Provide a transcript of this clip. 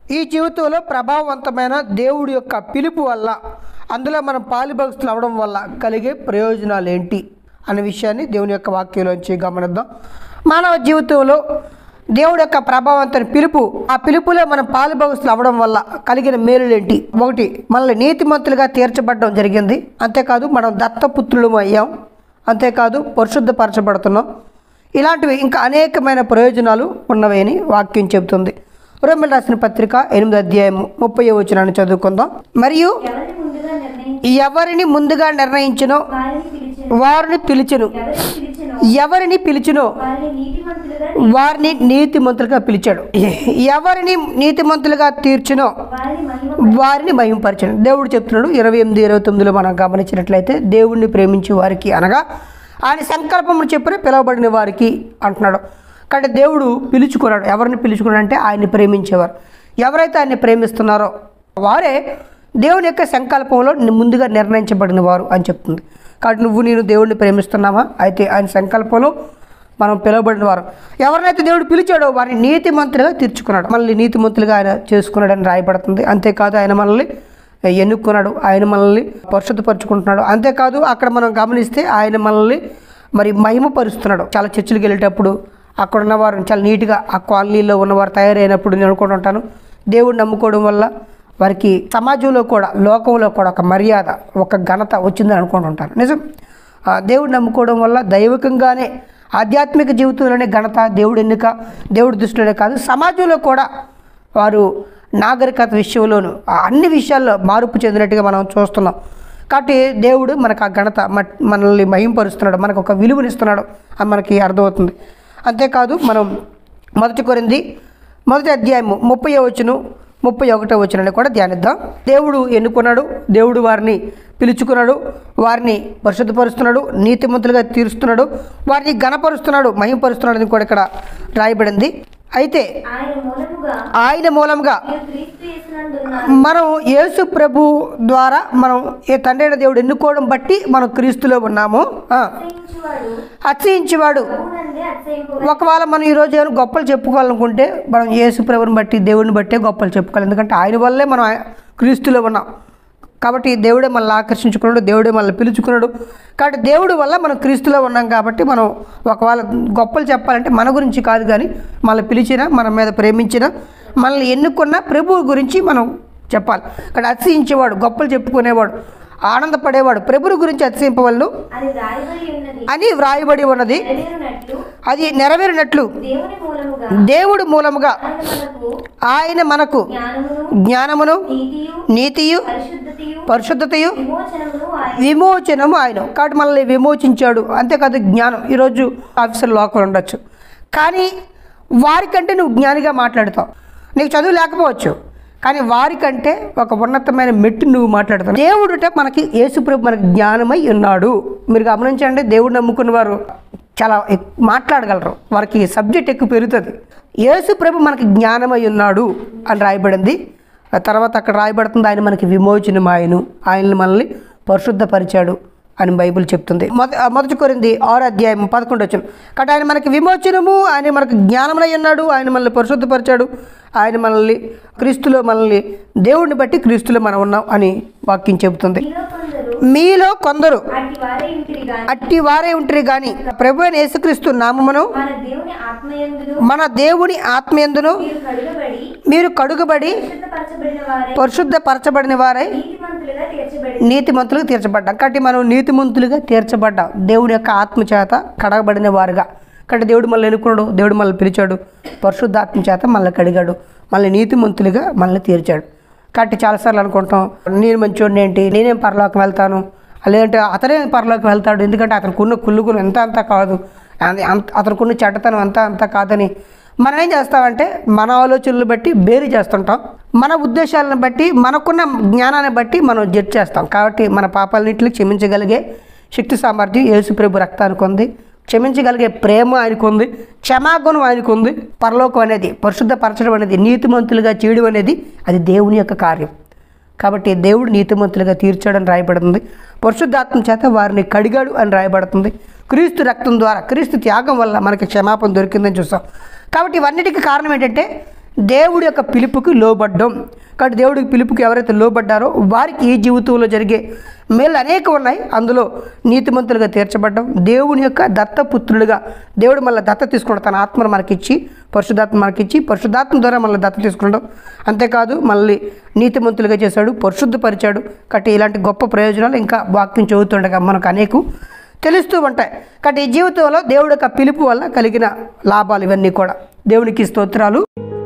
ఈ జీవితంలో ప్రభావవంతమైన దేవుడి యొక్క పిలుపు వల్ల, అందులో మనం పాలుభాగస్తులు అవడం వల్ల కలిగే ప్రయోజనాలు ఏంటి అనే విషయాన్ని దేవుని యొక్క వాక్యంలోంచి గమనిద్దాం. మానవ జీవితంలో దేవుడి యొక్క ప్రభావవంతమైన పిలుపు, ఆ పిలుపులో మనం పాలుభాగస్తులు అవడం వల్ల కలిగిన మేలులేంటి? ఒకటి, మనల్ని నీతిమంతులుగా తీర్చబడడం జరిగింది. అంతేకాదు మనం దత్తపుత్రులు అయ్యాం. అంతేకాదు పరిశుద్ధపరచబడుతున్నాం. ఇలాంటివి ఇంకా అనేకమైన ప్రయోజనాలు ఉన్నవి అని వాక్యం చెబుతుంది. రోమీయులకు రాసిన పత్రిక 8వ అధ్యాయం 30వ వచనాన్ని చదువుకుందాం. మరియు ఎవరిని ముందుగా నిర్ణయించునో వారిని పిలిచెను, ఎవరిని పిలిచినో వారిని నీతిమంతులుగా పిలిచాడు, ఎవరిని నీతిమంతులుగా తీర్చునో వారిని మహిమపరచను. దేవుడు చెప్తున్నాడు 28-29లో మనం గమనించినట్లయితే, దేవుణ్ణి ప్రేమించే వారికి అనగా ఆయన సంకల్పమును చెప్పిన పిలువబడిన వారికి అంటున్నాడు. కానీ దేవుడు పిలుచుకున్నాడు. ఎవరిని పిలుచుకున్నాడు అంటే ఆయన్ని ప్రేమించేవారు. ఎవరైతే ఆయన్ని ప్రేమిస్తున్నారో వారే దేవుని యొక్క సంకల్పంలో ముందుగా నిర్ణయించబడిన వారు అని చెప్తుంది. కాబట్టి నేను దేవుడిని ప్రేమిస్తున్నామా? అయితే ఆయన సంకల్పంలో మనం పిలువబడిన వారు. ఎవరినైతే దేవుడు పిలిచాడో వారిని నీతిమంతులుగా తీర్చుకున్నాడు, మనల్ని నీతిమంతులుగా ఆయన చేసుకున్నాడని రాయబడుతుంది. అంతేకాదు ఆయన మనల్ని ఎన్నుకున్నాడు, ఆయన మనల్ని పరిశుద్ధపరుచుకుంటున్నాడు. అంతేకాదు అక్కడ మనం గమనిస్తే ఆయన మనల్ని మరి మహిమపరుస్తున్నాడు. చాలా చర్చిలకు వెళ్ళేటప్పుడు అక్కడ ఉన్నవారు చాలా నీట్గా ఆ కాలనీలో ఉన్నవారు తయారైనప్పుడు నేను అనుకుంటుంటాను, దేవుడిని నమ్ముకోవడం వల్ల వారికి సమాజంలో కూడా లోకంలో కూడా ఒక మర్యాద, ఒక ఘనత వచ్చిందని అనుకుంటుంటాను. నిజం, దేవుడిని నమ్ముకోవడం వల్ల దైవికంగానే ఆధ్యాత్మిక జీవితంలోనే ఘనత, దేవుడి ఎన్నిక, దేవుడి దృష్టిలోనే కాదు సమాజంలో కూడా వారు నాగరికత విషయంలోనూ అన్ని విషయాల్లో మార్పు చెందినట్టుగా మనం చూస్తున్నాం. కాబట్టి దేవుడు మనకు ఆ ఘనత, మనల్ని మహింపరుస్తున్నాడు, మనకు ఒక విలువనిస్తున్నాడు అని మనకి అర్థమవుతుంది. అంతేకాదు మనం 1 కొరింథీ 1వ అధ్యాయం 30వ వచనం 31వ వచనాన్ని కూడా ధ్యానిద్దాం. దేవుడు ఎన్నుకున్నాడు, దేవుడు వారిని పిలుచుకున్నాడు, వారిని పరిశుద్ధపరుస్తున్నాడు, నీతిమంతులుగా తీరుస్తున్నాడు, వారిని ఘనపరుస్తున్నాడు, మహిమపరుస్తున్నాడు అని కూడా ఇక్కడ రాయబడింది. అయితే ఆయన మూలంగా మనం యేసు ప్రభు ద్వారా మనం తండ్రి అయిన దేవుడు ఎన్నుకోవడం బట్టి మనం క్రీస్తులో ఉన్నాము. అతిశయించేవాడు, ఒకవేళ మనం ఈరోజు ఏమైనా గొప్పలు చెప్పుకోవాలనుకుంటే మనం యేసు ప్రభుని బట్టి, దేవుడిని బట్టే గొప్పలు చెప్పుకోవాలి. ఎందుకంటే ఆయన వల్లే మనం క్రీస్తులో ఉన్నాం. కాబట్టి దేవుడే మనల్ని ఆకర్షించుకున్నాడు, దేవుడే మనల్ని పిలుచుకున్నాడు. కాబట్టి దేవుడి వల్ల మనం క్రీస్తులో ఉన్నాం. కాబట్టి మనం ఒకవేళ గొప్పలు చెప్పాలంటే మన గురించి కాదు, కానీ మనల్ని పిలిచిన, మన మీద ప్రేమించిన, మనల్ని ఎన్నుకున్న ప్రభువు గురించి మనం చెప్పాలి. ఇక్కడ అతిశయించేవాడు, గొప్పలు చెప్పుకునేవాడు, ఆనందపడేవాడు ప్రభువు గురించి అతిశయింపవలను అని వ్రాయబడి ఉన్నది. అది నెరవేరినట్లు దేవుడు మూలముగా ఆయన మనకు జ్ఞానమును, నీతియు, పరిశుద్ధతయు, విమోచనము ఆయన. కాబట్టి మనల్ని విమోచించాడు. అంతేకాదు జ్ఞానం. ఈరోజు ఆఫీసర్ లోకం ఉండొచ్చు, కానీ వారికంటే నువ్వు జ్ఞానిగా మాట్లాడుతావు. నీకు చదువు లేకపోవచ్చు, కానీ వారికంటే ఒక ఉన్నతమైన మెట్టు నువ్వు మాట్లాడుతావు. దేవుడుట మనకి యేసుప్రభు మనకి జ్ఞానమై ఉన్నాడు. మీరు గమనించండి, దేవుడు నమ్ముకున్న వారు చాలా మాట్లాడగలరు, వారికి సబ్జెక్ట్ ఎక్కువ పెరుగుతుంది. యేసుప్రభు మనకి జ్ఞానమై ఉన్నాడు అని రాయబడింది. ఆ తర్వాత అక్కడ రాయబడుతుంది ఆయన మనకి విమోచనం, ఆయనని మనల్ని పరిశుద్ధపరిచాడు అని బైబిల్ చెప్తుంది. 1 కొరింథీ 6వ అధ్యాయం 11వ వచనం. కాబట్టి ఆయన మనకి విమోచనము, ఆయన మనకు జ్ఞానమై ఉన్నాడు, ఆయన మనల్ని పరిశుద్ధపరిచాడు, ఆయన మనల్ని క్రీస్తులో, మనల్ని దేవుడిని బట్టి క్రీస్తులో మనం ఉన్నాం అని వాక్యం చెబుతుంది. మీలో కొందరు అట్టి వారే ఉంటరి గాని ప్రభు అయిన యేసుక్రీస్తు నామమును మన దేవుని ఆత్మయందును మీరు కడుగబడి పరిశుద్ధపరచబడిన వారై నీతిమంతులుగా తీర్చబడ్డాం. కాబట్టి మనం నీతిమంతులుగా తీర్చబడ్డాం దేవుడి యొక్క ఆత్మ చేత కడగబడిన వారుగా. కాబట్టి దేవుడు మనల్ని ఎన్నుకున్నాడు, దేవుడు మనల్ని పిలిచాడు, పరిశుద్ధాత్మ చేత మనల్ని కడిగాడు, మనల్ని నీతిమంతులుగా మనల్ని తీర్చాడు. కాబట్టి చాలాసార్లు అనుకుంటాం, నేను మంచోడిని ఏంటి, నేనేం పరలోకం వెళ్తాను, లేదంటే అతనే పరలోకం వెళ్తాడు, ఎందుకంటే అతనికి ఉన్న కుళ్ళుగులు అంతా కాదు, అతనికి ఉన్న చెడ్డతనం అంతా కాదని మనం ఏం చేస్తామంటే మన ఆలోచనలు బట్టి బేరీ చేస్తుంటాం, మన ఉద్దేశాలను బట్టి, మనకున్న జ్ఞానాన్ని బట్టి మనం జడ్జ్ చేస్తాం. కాబట్టి మన పాపాలన్నింటినీ క్షమించగలిగే శక్తి సామర్థ్యం యేసుప్రభు రక్తానికి ఉంది, క్షమించగలిగే ప్రేమ ఆయనకు ఉంది, క్షమాగుణం ఆయనకు ఉంది. పరలోకం అనేది, పరిశుద్ధపరచడం అనేది, నీతిమంతులుగా చేయడం అనేది అది దేవుని యొక్క కార్యం. కాబట్టి దేవుడు నీతిమంతులుగా తీర్చాడని రాయబడుతుంది. పరిశుద్ధాత్మ చేత వారిని కడిగాడు అని రాయబడుతుంది. క్రీస్తు రక్తం ద్వారా, క్రీస్తు త్యాగం వల్ల మనకి క్షమాపణ దొరికిందని చూస్తాం. కాబట్టి ఇవన్నిటికీ కారణం ఏంటంటే దేవుడి యొక్క పిలుపుకి లోబడ్డం. కాబట్టి దేవుడికి పిలుపుకి ఎవరైతే లోబడ్డారో వారికి ఈ జీవితంలో జరిగే మేలు అనేకం ఉన్నాయి. అందులో నీతిమంతులుగా తీర్చబడ్డం, దేవుని యొక్క దత్తపుత్రులుగా దేవుడు మళ్ళీ దత్త తీసుకుంటాడు, తన ఆత్మను మనకిచ్చి, పరిశుద్ధాత్మ ద్వారా మళ్ళీ దత్త తీసుకుంటాం. అంతేకాదు మళ్ళీ నీతిమంతులుగా చేశాడు, పరిశుద్ధపరిచాడు. కాబట్టి ఇలాంటి గొప్ప ప్రయోజనాలు ఇంకా వాక్యం చదువుతుండగా మనకు అనేకం తెలుస్తూ ఉంటాయి. కాబట్టి ఈ జీవితంలో దేవుడి యొక్క పిలుపు వల్ల కలిగిన లాభాలు ఇవన్నీ కూడా. దేవునికి స్తోత్రాలు.